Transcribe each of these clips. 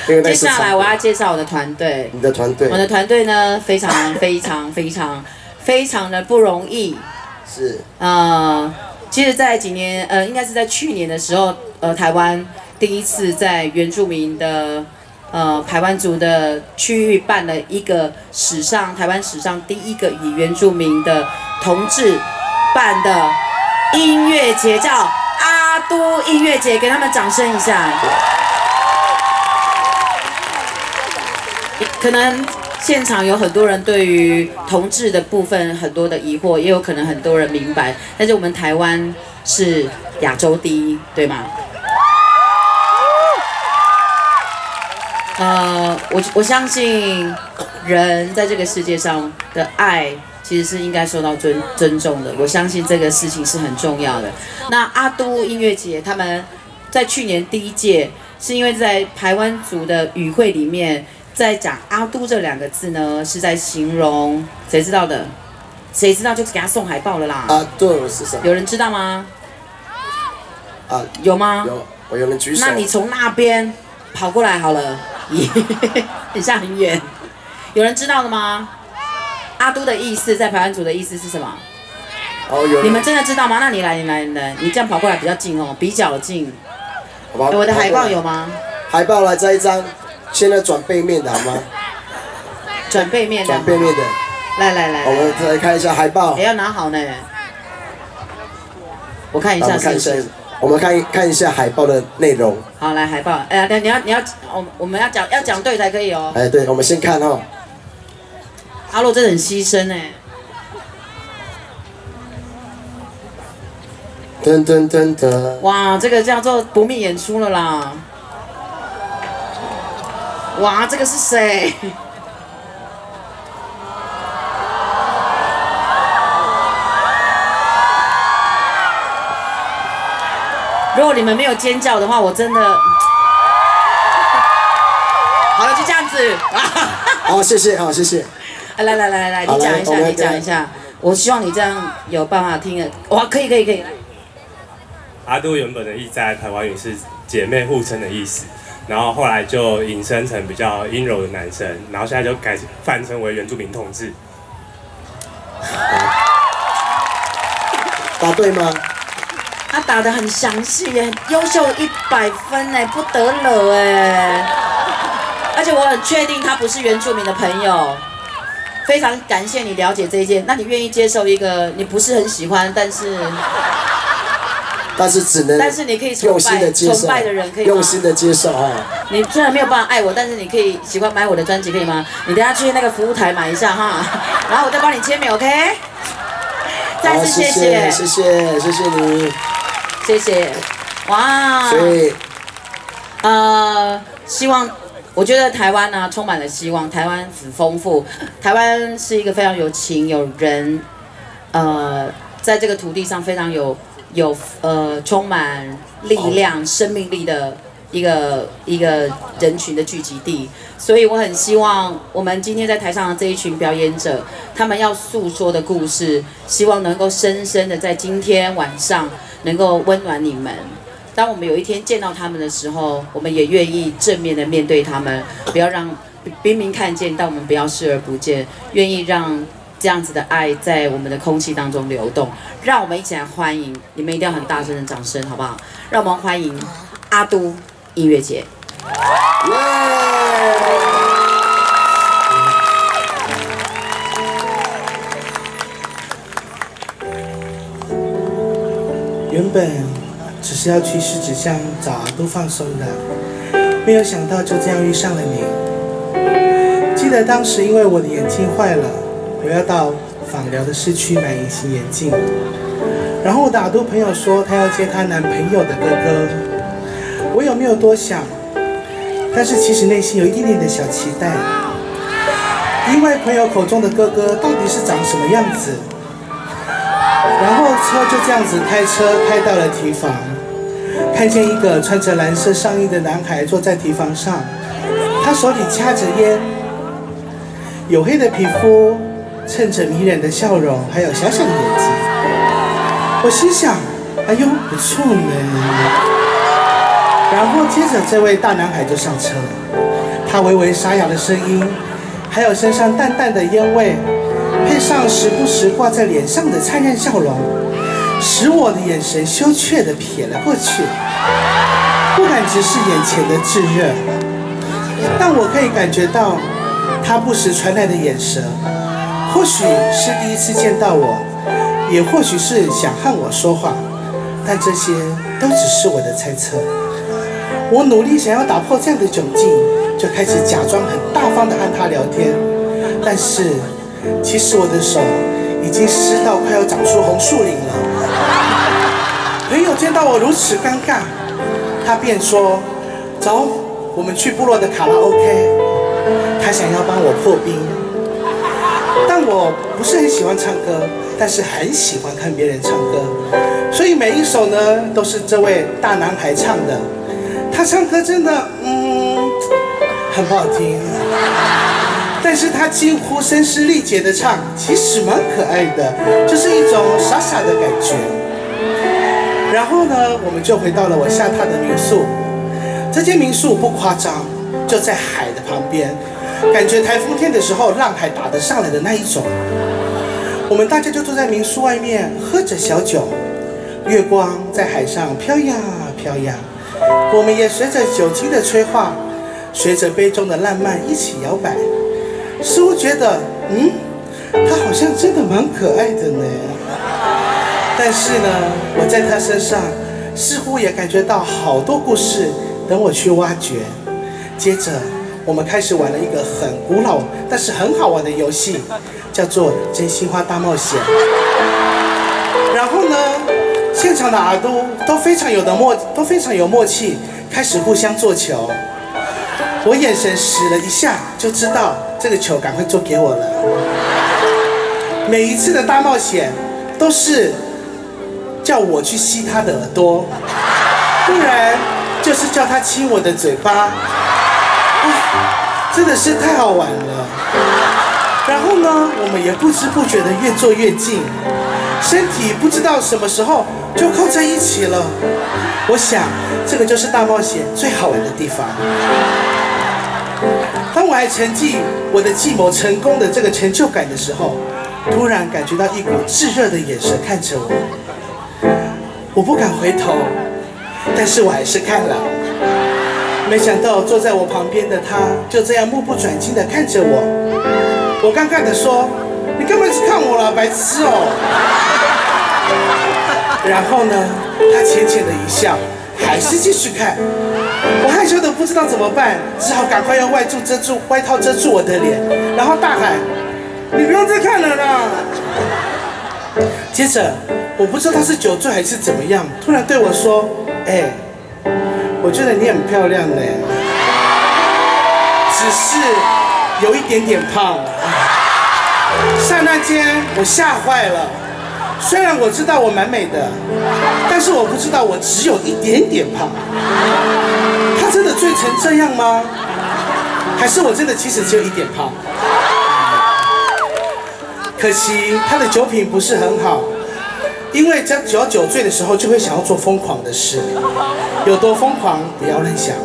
接下来我要介绍我的团队。 你的团队？ 我的团队呢，非常的不容易。 是。 其实，在几年，应该是在去年的时候，台湾第一次在原住民的排湾族的区域办了一个台湾史上第一个以原住民的同志办的音乐节，叫阿都音乐节，给他们掌声一下。可能现场有很多人对于同志的部分很多的疑惑，也有可能很多人明白，但是我们台湾是亚洲第一，对吗？我相信人在这个世界上的爱其实是应该受到尊重的，我相信这个事情是很重要的。那阿都音乐节他们在去年第一届，是因为在排湾族的语汇里面，在讲阿都这2个字呢，是在形容谁知道的？谁知道就给他送海报了啦。 阿都是什么？ 有人知道吗？有吗？ 有人举手。 那你从那边跑过来好了。很像很远，有人知道的吗？阿都的意思，在排湾族的意思是什么？你们真的知道吗？那你来，你这样跑过来比较近哦，比较近。我的海报有吗？ 海报来这一张，现在转背面的好吗？ 转背面的。 转背面的。 来， 我们再来看一下海报。 也要拿好呢。我看一下是不是。 我们看一下海报的内容。 好，来海报。你要，我们要讲对才可以哦。 对，我们先看哦。 阿洛真的很牺牲哎。 噔。 哇，这个叫做不密演出了啦。哇，这个是谁？如果你们没有尖叫的话，我真的好了，就这样子。 好，谢谢，好，谢谢。 来，你讲一下。我希望你这样有办法听的。哇，可以。 阿都原本的意在台湾语是姐妹互称的意思，然后后来就引申成比较阴柔的男生，然后现在就改泛称为原住民同志。 答对吗？ 他打得很详细耶，优秀100分哎，不得了哎！而且我很确定他不是原住民的朋友，非常感谢你了解这一件。那你愿意接受一个你不是很喜欢，但是你可以崇拜的人，可以吗？ 用心的接受啊！ 你虽然没有办法爱我，但是你可以喜欢买我的专辑，可以吗？你等下去那个服务台买一下哈，然后我再帮你签名 ，OK？ 再次谢谢你。 谢谢，哇！ 所以， 我觉得台湾呢充满了希望，台湾很丰富，台湾是一个非常有情有人，在这个土地上非常有充满力量、生命力的一个人群的聚集地，所以我很希望我们今天在台上的这一群表演者，他们要诉说的故事，希望能够深深的在今天晚上。能够温暖你们。当我们有一天见到他们的时候，我们也愿意正面的面对他们，不要让明明看见，但我们不要视而不见，愿意让这样子的爱在我们的空气当中流动。让我们一起来欢迎，你们一定要很大声的掌声，好不好？让我们欢迎阿都音乐节。 原本只是要去狮子乡找阿都放松的，没有想到就这样遇上了你。记得当时因为我的眼镜坏了，我要到访寮的市区买隐形眼镜，然后我的阿都朋友说她要接她男朋友的哥哥，我有没有多想？但是其实内心有一点点的小期待，因为朋友口中的哥哥到底是长什么样子？然后车就这样子开到了堤防，看见一个穿着蓝色上衣的男孩坐在堤防上，他手里掐着烟，黝黑的皮肤衬着迷人的笑容，还有小小的眼睛。我心想，哎呦，不错呢。 然后接着这位大男孩就上车了，他微微沙哑的声音，还有身上淡淡的烟味，配上时不时挂在脸上的灿烂笑容，使我的眼神羞怯地瞥了过去，不敢直视眼前的炙热，但我可以感觉到他不时传来的眼神，或许是第一次见到我，也或许是想和我说话，但这些都只是我的猜测。我努力想要打破这样的窘境，就开始假装很大方地和他聊天，但是其实我的手已经湿到快要长出红树林了。朋友见到我如此尴尬，他便说：“走，我们去部落的卡拉 OK。”他想要帮我破冰，但我不是很喜欢唱歌，但是很喜欢看别人唱歌，所以每一首呢都是这位大男孩唱的。他唱歌真的很不好听，但是他几乎声嘶力竭的唱，其实蛮可爱的，就是一种傻傻的感觉。然后呢，我们就回到了我下榻的民宿。这间民宿不夸张，就在海的旁边，感觉台风天的时候浪还打得上来的那一种。我们大家就坐在民宿外面喝着小酒，月光在海上飘呀飘呀，我们也随着酒精的催化，随着杯中的浪漫一起摇摆，似乎觉得他好像真的蛮可爱的呢。但是呢，我在他身上似乎也感觉到好多故事等我去挖掘。接着我们开始玩了一个很古老但是很好玩的游戏，叫做真心话大冒险。然后呢，现场的阿都都非常有默契，开始互相做球。我眼神使了一下，就知道这个球赶快做给我了。每一次的大冒险都是叫我去吸他的耳朵，不然就是叫他亲我的嘴巴。真的是太好玩了。然后呢，我们也不知不觉的越坐越近，身体不知道什么时候就靠在一起了。我想，这个就是大冒险最好玩的地方。当我还沉浸我的计谋成功的这个成就感的时候，突然感觉到一股炙热的眼神看着我。我不敢回头，但是我还是看了。没想到坐在我旁边的他就这样目不转睛地看着我。我尴尬地说：“你干嘛一直看我了，白痴哦！”然后呢，他浅浅的一笑，还是继续看。我害羞的不知道怎么办，只好赶快用外套遮住我的脸，然后大喊：“你不用再看了啦！”接着，我不知道他是酒醉还是怎么样，突然对我说：“我觉得你很漂亮呢，只是有一点点胖。”刹那间，我吓坏了。虽然我知道我蛮美的，但是我不知道我只有一点点胖。他真的醉成这样吗？还是我真的其实只有一点胖？可惜他的酒品不是很好，因为只要酒醉的时候就会想要做疯狂的事。有多疯狂，不要乱想。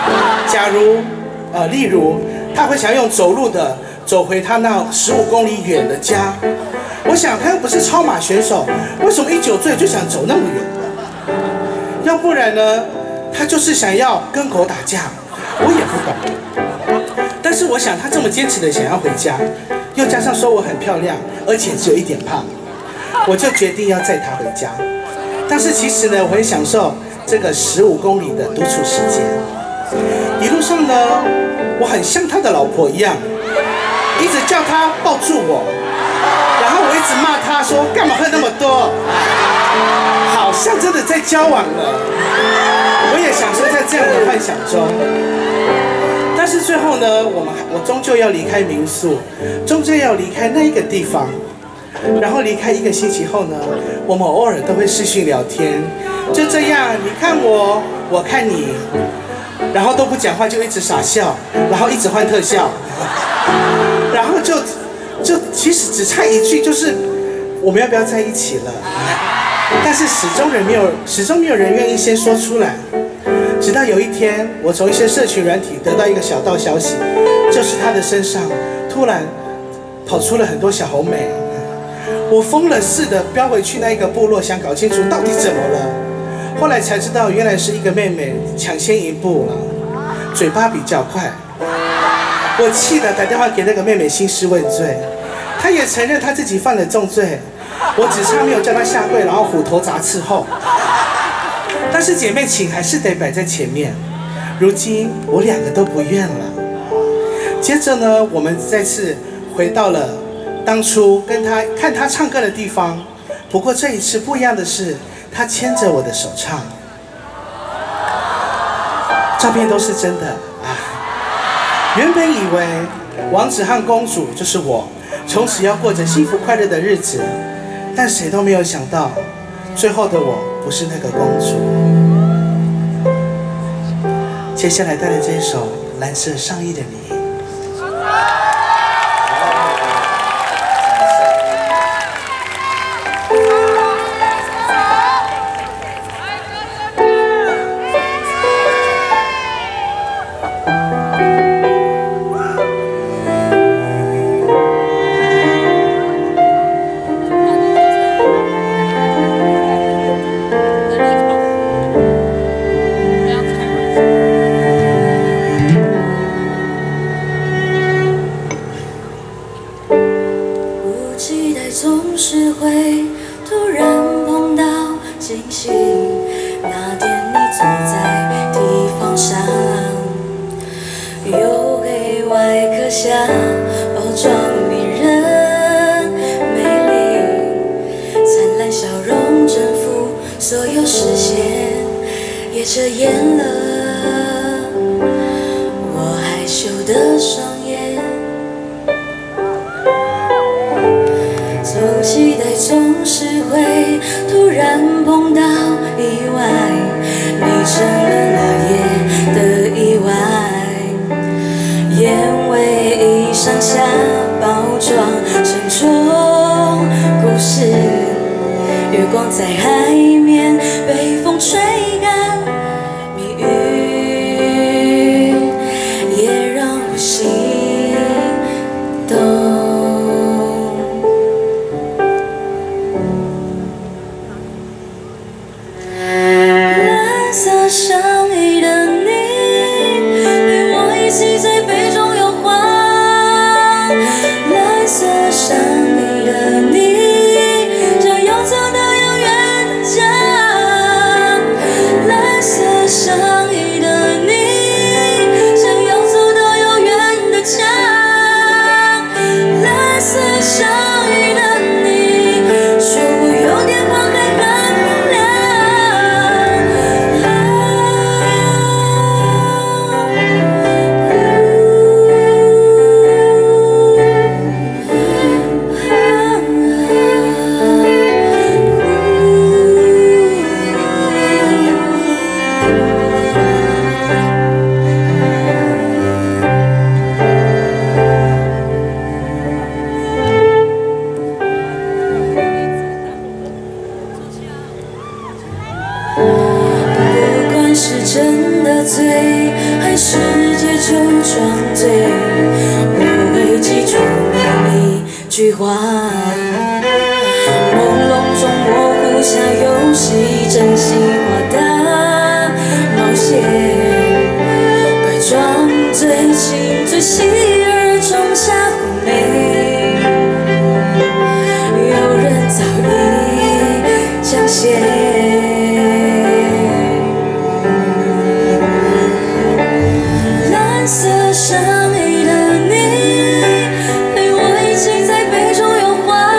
例如，他会想用走路的走回他那15公里远的家。我想他又不是超马选手，为什么一酒醉就想走那么远？要不然呢，他就是想要跟狗打架，我也不懂。但是我想他这么坚持的想要回家，又加上说我很漂亮，而且只有一点胖，我就决定要载他回家。但是其实呢，我很享受这个15公里的独处时间。一路上呢，我很像他的老婆一样，一直叫他抱住我，然后我一直骂他说干嘛喝那么多，好像真的在交往了。我也享受在这样的幻想中。但是最后呢，我终究要离开民宿，终究要离开那一个地方。然后离开1个星期后呢，我们偶尔都会视讯聊天，就这样你看我，我看你，然后都不讲话，就一直傻笑，然后一直换特效，然后就其实只差一句，就是我们要不要在一起了？但是始终没有人愿意先说出来。 直到有一天，我从一些社群软体得到一个小道消息，就是他的身上突然跑出了很多小红莓。我疯了似的飙回去那一个部落，想搞清楚到底怎么了。后来才知道，原来是一个妹妹抢先一步了，嘴巴比较快。我气得打电话给那个妹妹兴师问罪，她也承认她自己犯了重罪，我只差没有叫她下跪，然后虎头铡伺候。但是姐妹情还是得摆在前面。如今我两个都不愿了。接着呢，我们再次回到了当初跟她看她唱歌的地方，不过这一次不一样的是，她牵着我的手唱。照片都是真的啊！原本以为王子和公主就是我，从此要过着幸福快乐的日子，但谁都没有想到，最后的我不是那个公主。接下来带来这一首《蓝色上衣的你》。 总是会突然碰到惊喜，那天你坐在地方上，黝黑外壳下包装迷人美丽，灿烂笑容征服所有视线，也遮掩了我害羞的双眼。总期待总是会突然碰到意外，你成了那夜的意外。眼尾衣裳下包装沉重故事，月光在海面被风吹干，谜语也让我心动。上衣的你，陪我一起在杯中摇晃。蓝色上衣的你，像游走到遥远的家。蓝色上衣的你，像游走到遥远的家。蓝色上衣的你，说我有点胖还很漂亮。是真的醉，还是借酒装醉？我会记住每一句话。朦胧中模糊下，又是一真心话的冒险。该装醉，请最细儿冲下红梅。有人早已将血。蓝色上衣的你，陪我一起在杯中摇晃。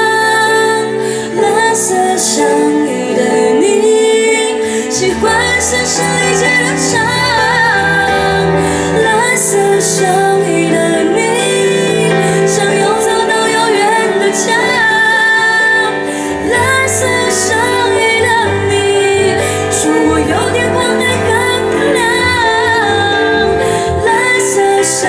蓝色上衣的你，喜欢深深理解的唱。蓝色上衣的你，像游走到遥远的家。蓝色上衣的你，说我有点胖还很漂亮。蓝色上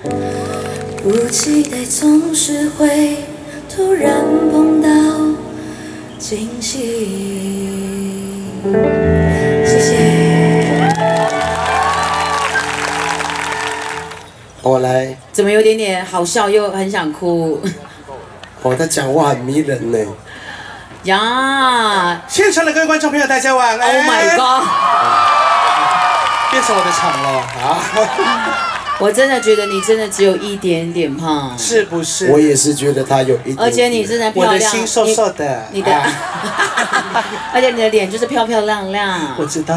不期待总是会突然碰到惊喜。谢谢。 我来， 怎么有点点好笑又很想哭？ 他讲话很迷人呢。 呀现场的各位观众朋友，大家晚安。 ！Oh my god！ 变成我的场了啊！ 我真的觉得你真的只有一点点胖， 是不是？ 我也是觉得他有一点点， 而且你真的漂亮， 我的心瘦瘦的， 你的，而且你的脸就是漂漂亮亮。 我知道。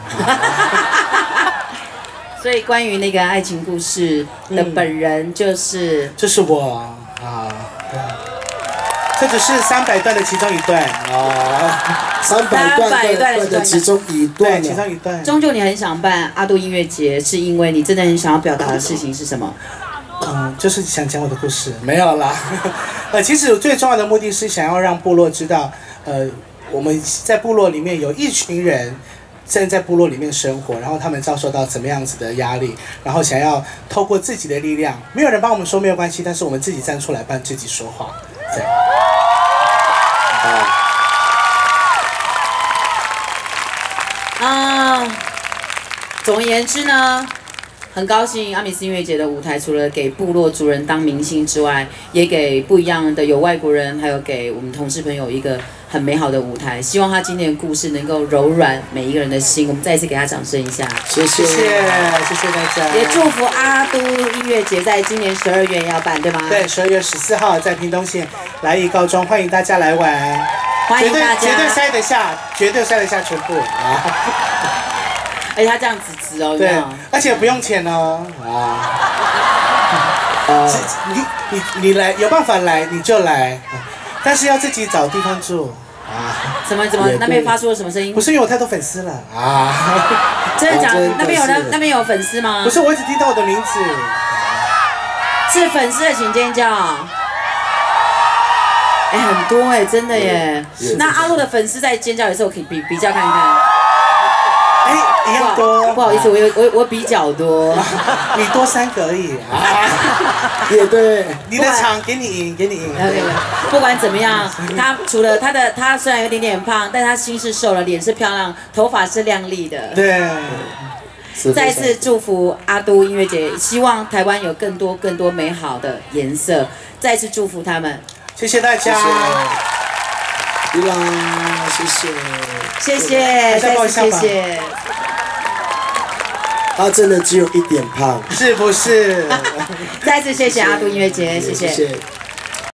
所以关于那个爱情故事的本人就是我啊，对，这只是300段的其中一段啊 300段的其中一段， 其中一段。 终究你很想办阿杜音乐节，是因为你真的很想要表达的事情是什么？ 就是想讲我的故事，没有啦。其实最重要的目的是想要让部落知道，我们在部落里面有一群人正在部落里面生活，然后他们遭受到怎么样子的压力，然后想要透过自己的力量，没有人帮我们说没有关系，但是我们自己站出来帮自己说话，对。 总而言之呢，很高兴阿米斯音乐节的舞台除了给部落族人当明星之外，也给不一样的有外国人，还有给我们同事朋友一个很美好的舞台。希望他今天的故事能够柔软每一个人的心。我们再一次给他掌声一下， 谢谢大家。也祝福阿都音乐节在今年12月要办，对吗？ 对，12月14号在屏东县来义高中，欢迎大家来玩， 欢迎大家， 绝对塞得下，绝对塞得下全部啊！ 而且他这样子直哦， 对，而且不用钱哦你来有办法来你就来，但是要自己找地方住啊。 怎么那边发出了什么声音？ 不是因为我太多粉丝了啊！ 真的假的？那边有粉丝吗？ 不是，我只听到我的名字。 是粉丝的请尖叫。很多真的耶。那阿洛的粉丝在尖叫的时候，可以比较看看。 一样多。 不好意思，我比较多。 你多3个而已啊。 也对。 你的场给你赢。 不管怎么样，他除了他虽然有点点胖，但他心是瘦了，脸是漂亮，头发是亮丽的。 对。 再次祝福阿都音乐节，希望台湾有更多美好的颜色。再次祝福他们。 谢谢大家。 依拉，谢谢，再次谢谢。 他真的只有一点胖， 是不是？ 再次谢谢阿都音乐节，谢谢。